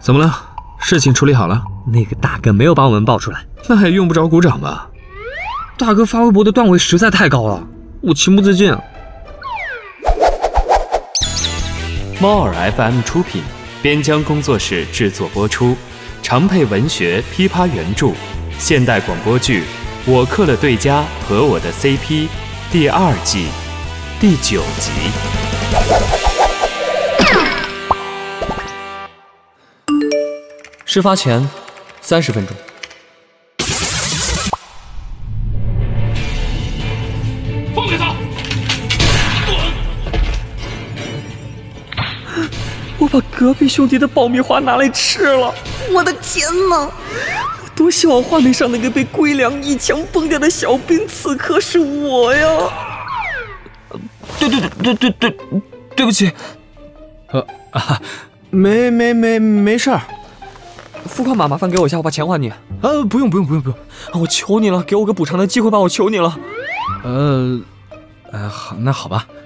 怎么了？事情处理好了？ 那个大哥没有把我们爆出来， 那还用不着鼓掌吧？ 大哥发微博的段位实在太高了，我情不自禁。 猫耳 FM 出品，边疆工作室制作播出，长配文学噼啪原著，现代广播剧《我克了对家和我的 CP》第2季第9集。 事发前30分钟。 放开他！ 我把隔壁兄弟的爆米花拿来吃了， 我的天哪！ 我多希望画面上那个被龟良一枪崩掉的小兵刺客是我呀！ 对不起。没事儿。 付款码麻烦给我一下，我把钱还你。 不用。 我求你了，给我个补偿的机会吧，我求你了。 好，那好吧。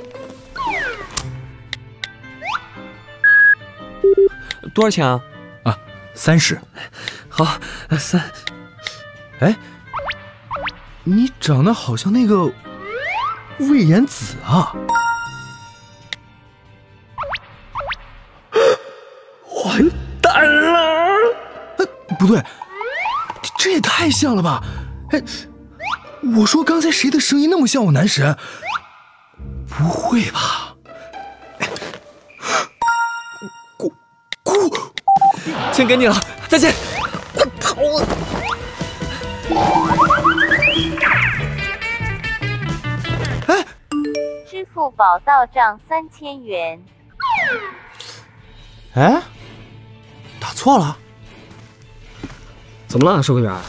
多少钱啊 ？30。 好，3。 哎，你长得好像那个魏延子啊！ 完蛋了！ 不对，这也太像了吧！哎，我说刚才谁的声音那么像我男神？不会吧？ 钱给你了，再见。 我跑了。 哎， 支付宝到账3000元。 哎，打错了。 怎么了，售货员？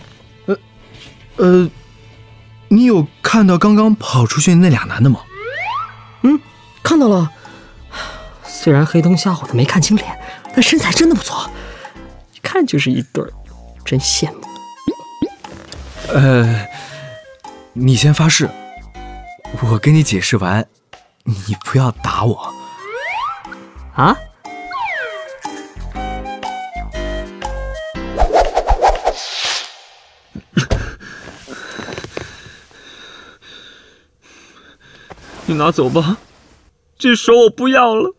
你有看到刚刚跑出去那俩男的吗？ 看到了。虽然黑灯瞎火的没看清脸，但身材真的不错，一看就是一对儿，真羡慕。 你先发誓，我跟你解释完，你不要打我。 啊？ 你拿走吧，这手我不要了。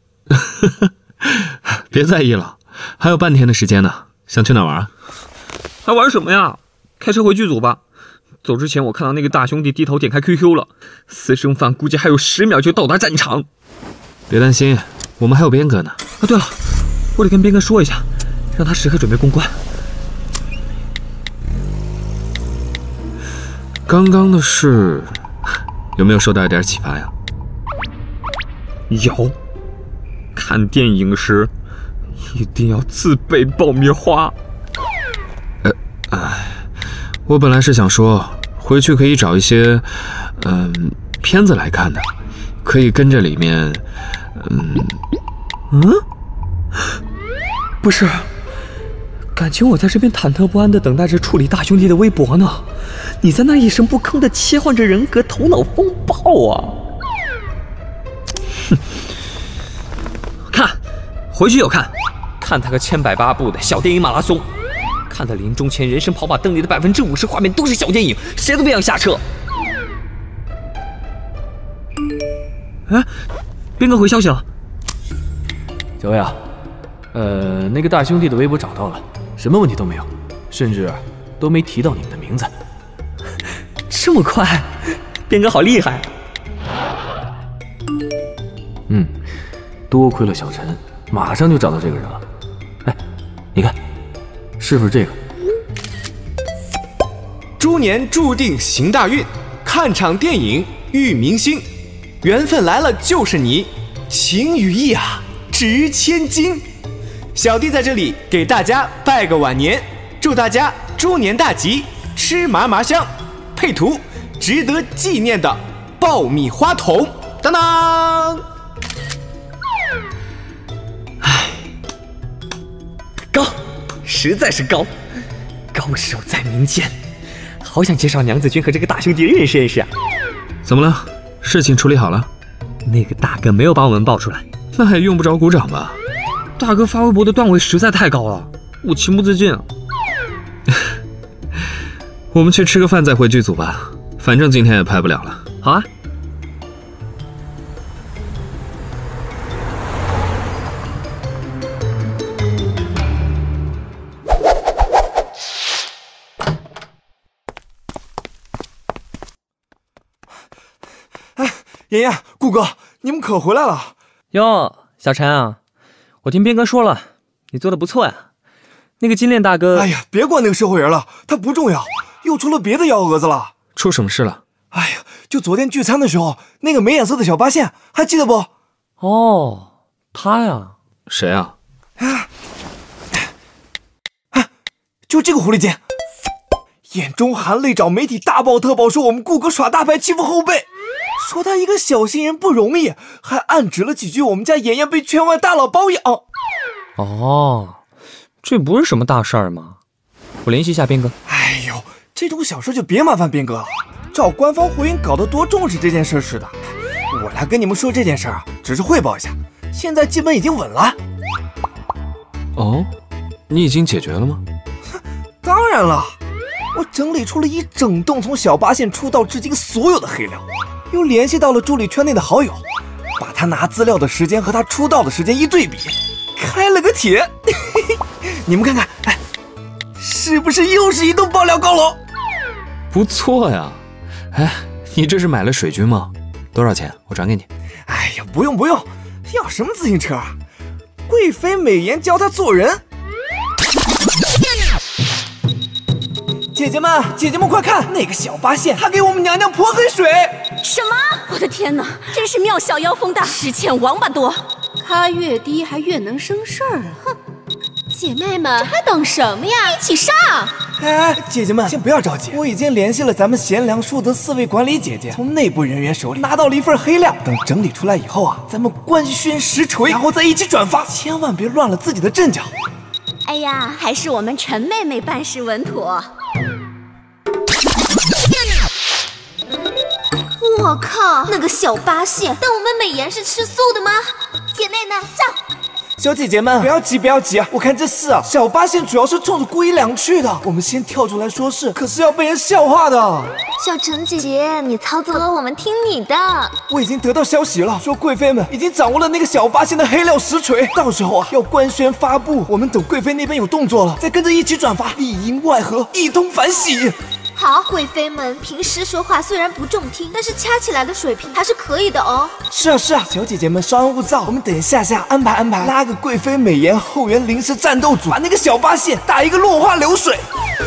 别在意了，还有半天的时间呢。想去哪玩？ 还玩什么呀？开车回剧组吧。走之前我看到那个大兄弟低头点开 QQ 了，私生饭估计还有10秒就到达战场。 别担心，我们还有边哥呢。 对了，我得跟边哥说一下，让他时刻准备公关。 刚刚的事有没有受到一点启发呀？ 有。看电影时一定要自备爆米花。 我本来是想说回去可以找一些片子来看的，可以跟着里面不是，感情我在这边忐忑不安地等待着处理大兄弟的微博呢，你在那一声不吭地切换着人格，头脑风暴啊！看，回去有看他个千百八部的小电影马拉松，看他临终前人生跑马灯里的50%画面都是小电影，谁都别想下车。边哥回消息了。 小魏啊，那个大兄弟的微博找到了，什么问题都没有，甚至都没提到你们的名字。 这么快，边哥好厉害。 多亏了小陈，马上就找到这个人了。哎，你看，是不是这个？ 猪年注定行大运，看场电影遇明星，缘分来了就是你，情与义啊值千金。小弟在这里给大家拜个晚年，祝大家猪年大吉，吃麻麻香。配图值得纪念的爆米花桶，当当。 高，实在是高，高手在民间，好想介绍娘子军和这个大兄弟认识认识啊！ 怎么了？事情处理好了？ 那个大哥没有把我们爆出来， 那还用不着鼓掌吧？ 大哥发微博的段位实在太高了，我情不自禁啊。 我们去吃个饭再回剧组吧，反正今天也拍不了了。 好啊。 妍妍、顾哥，你们可回来了哟，小陈啊，我听边哥说了，你做的不错呀。那个金链大哥， 哎呀，别管那个社会人了，他不重要，又出了别的幺蛾子了。 出什么事了？ 哎呀，就昨天聚餐的时候，那个没眼色的小八仙，还记得不？ 哦，他呀。 谁啊？ 就这个狐狸精，眼中含泪找媒体大爆特爆，说我们顾哥耍大牌欺负后辈。说他一个小新人不容易，还暗指了几句我们家妍妍被圈外大佬包养。 哦，这不是什么大事儿吗？我联系一下边哥。 哎呦，这种小事就别麻烦边哥了，照官方回应搞得多重视这件事似的。我来跟你们说这件事啊，只是汇报一下，现在基本已经稳了。 哦，你已经解决了吗？ 当然了，我整理出了一整栋从小八仙出道至今所有的黑料。又联系到了助理圈内的好友，把他拿资料的时间和他出道的时间一对比，开了个帖。你们看看，哎，是不是又是一栋爆料高楼？ 不错呀。哎，你这是买了水军吗？多少钱？我转给你。 哎呀，不用，要什么自行车啊？贵妃美颜教他做人。姐姐们快看，那个小八仙他给我们娘娘泼黑水。 什么？我的天哪，真是妙小妖风大，实欠王八多。 咖越低还越能生事儿啊！哼，姐妹们，这还等什么呀？一起上！ 哎，姐姐们先不要着急，我已经联系了咱们贤良淑德4位管理姐姐，从内部人员手里拿到了一份黑料，等整理出来以后啊，咱们官宣实锤，然后再一起转发，千万别乱了自己的阵脚。 哎呀，还是我们陈妹妹办事稳妥。 我靠，那个小八仙，但我们美颜是吃素的吗？姐妹们上！ 小姐姐们不要急啊！我看这事啊，小八仙主要是冲着顾一良去的，我们先跳出来说事，可是要被人笑话的。 小陈姐姐，你操作我们听你的。 我已经得到消息了，说贵妃们已经掌握了那个小八仙的黑料实锤，到时候啊要官宣发布，我们等贵妃那边有动作了，再跟着一起转发，里应外合，一通反洗。 好，贵妃们平时说话虽然不中听，但是掐起来的水平还是可以的哦。 是啊，小姐姐们稍安勿躁，我们等下安排，拉个贵妃美颜后援临时战斗组，把那个小八仙打一个落花流水。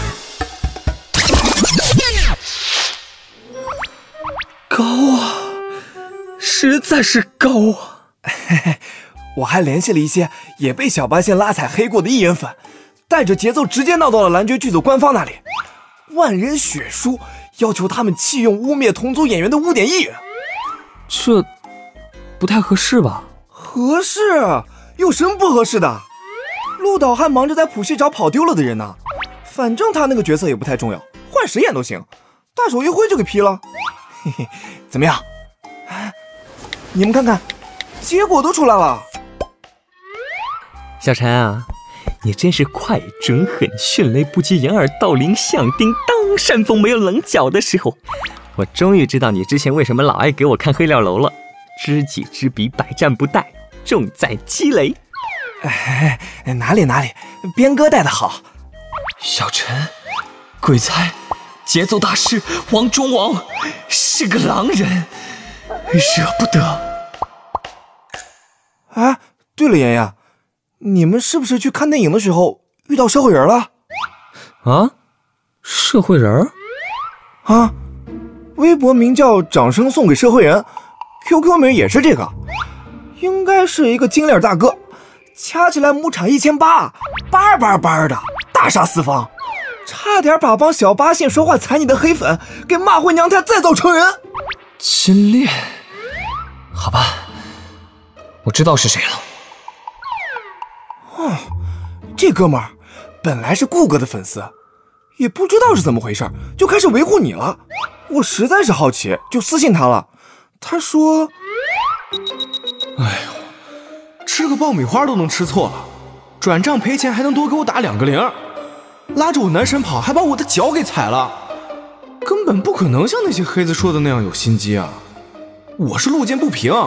高啊，实在是高啊！我还联系了一些也被小八仙拉踩黑过的艺人粉，带着节奏直接闹到了蓝爵剧组官方那里。万人血书，要求他们弃用污蔑同组演员的污点艺人。 这不太合适吧？ 合适？有什么不合适的？陆导还忙着在谱系找跑丢了的人呢。反正他那个角色也不太重要，换谁演都行，大手一挥就给批了。嘿嘿，怎么样？你们看看，结果都出来了。 小陈啊，你真是快准狠，迅雷不及掩耳盗铃响叮当，煽风没有棱角的时候，我终于知道你之前为什么老爱给我看黑料楼了。知己知彼，百战不殆，重在积累。 哎，哪里，边哥带的好。 小陈，鬼才，节奏大师王中王是个狼人，惹不得。 哎，对了，妍妍，你们是不是去看电影的时候遇到社会人了？ 啊？社会人？ 啊，微博名叫掌声送给社会人， QQ 名也是这个，应该是一个金链大哥，掐起来亩产1800，叭叭叭的大杀四方，差点把帮小八仙说话踩你的黑粉给骂回娘胎再造成人。 金链，好吧，我知道是谁了。 哦，这哥们儿本来是顾哥的粉丝，也不知道是怎么回事，就开始维护你了。我实在是好奇，就私信他了。他说：“哎呦， 吃个爆米花都能吃错了，转账赔钱还能多给我打2个0，拉着我男神跑还把我的脚给踩了，根本不可能像那些黑子说的那样有心机啊！我是路见不平。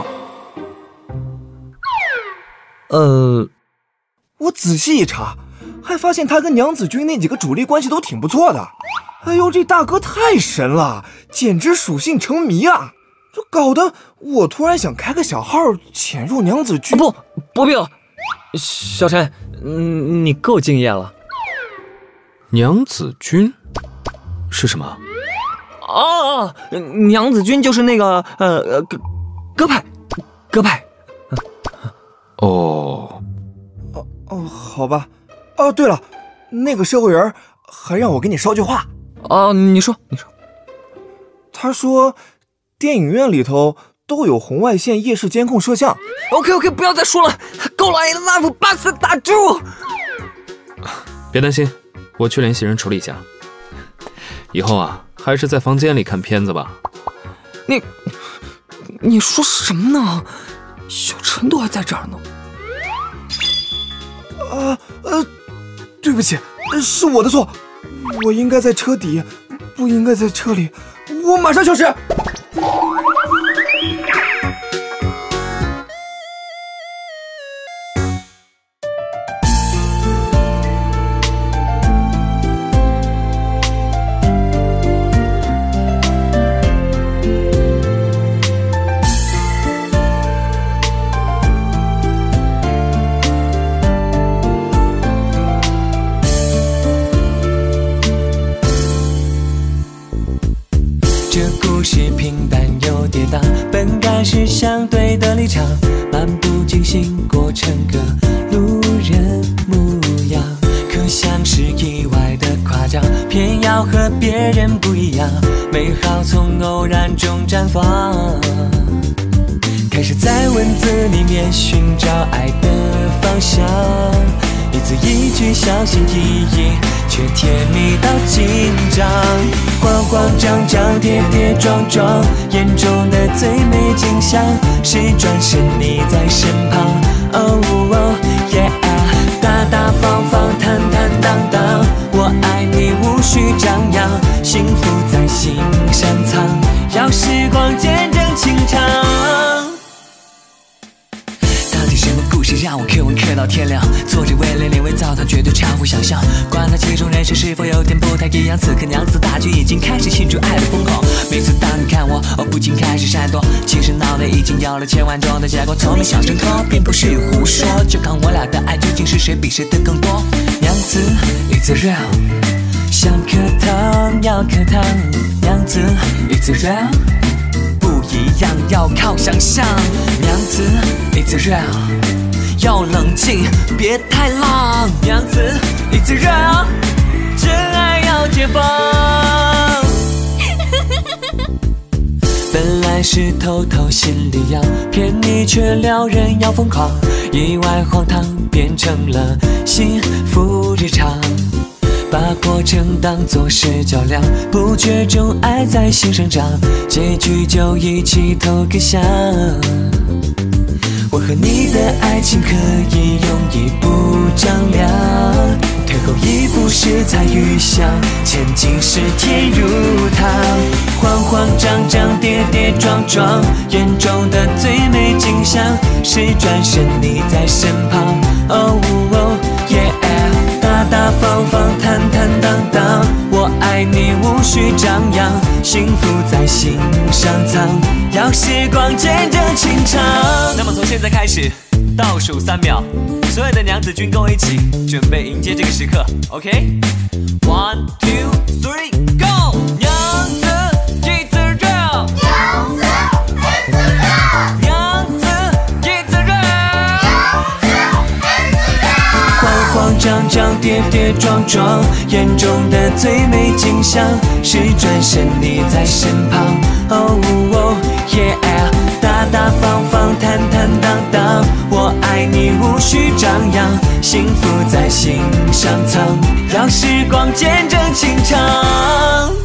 我仔细一查，还发现他跟娘子军那几个主力关系都挺不错的。哎呦，这大哥太神了，简直属性成谜啊！这搞得我突然想开个小号潜入娘子军。 不必了，小陈，你够敬业了。 娘子军是什么？ 哦，娘子军就是那个鸽派。 好吧。哦，对了，那个社会人还让我给你捎句话。 你说。 他说，电影院里头都有红外线夜视监控摄像。 OK， 不要再说了，够了 ，I love 巴斯大猪。 别担心，我去联系人处理一下。以后啊，还是在房间里看片子吧。 你说什么呢？小陈都还在这儿呢。 对不起，是我的错，我应该在车底，不应该在车里。我马上消失。 故事平淡又跌宕，本该是相对的立场，漫不经心过成个路人模样，可像是意外的夸张，偏要和别人不一样，美好从偶然中绽放，开始在文字里面寻找爱的方向，一字一句小心翼翼，却甜蜜到紧张，慌慌张张，跌跌撞撞，眼中的最美景象是转身你在身旁。Yeah， 大大方方，坦坦荡荡，我爱你无需张扬，幸福在心上藏，要时光见证情长。什么故事让我嗑文嗑到天亮？作者为了连为糟蹋，绝对超乎想象。管他其中人生是否有点不太一样，此刻娘子大军已经开始庆祝爱的疯狂。每次当你看我，不禁开始闪躲，其实脑袋已经有了千万种的结果。从没小声说，并不是胡说，就看我俩的爱究竟是谁比谁的更多。娘子 ，It's real， 想磕糖要磕糖，娘子 ，It's real。不一样，要靠想象。娘子 ，It's real， 要冷静，别太浪。娘子 ，It's real， 真爱要解放。本来是偷偷心里痒，骗你却撩人要疯狂，意外荒唐变成了幸福日常。把过程当作是较量，不觉中爱在心上长，结局就一起投个降。我和你的爱情可以用一步丈量，退后一步是才遇上，前进是天如堂。慌慌张张，跌跌撞撞，眼中的最美景象是转身你在身旁。Yeah， 大大方方，坦坦荡荡，我爱你无需张扬，幸福在心上藏，要时光见证情长。那么从现在开始倒数3秒，所有的娘子军跟我一起准备迎接这个时刻 ，OK？ 1 2 3 go！ 娘子 It's real， 娘子 It's real， 娘子 It's real， 慌慌张张，跌跌撞撞，眼中的最美景象是转身你在身旁。Yeah， 大大方方，坦坦荡荡，我爱你无需张扬，幸福在心上藏，让时光见证情长。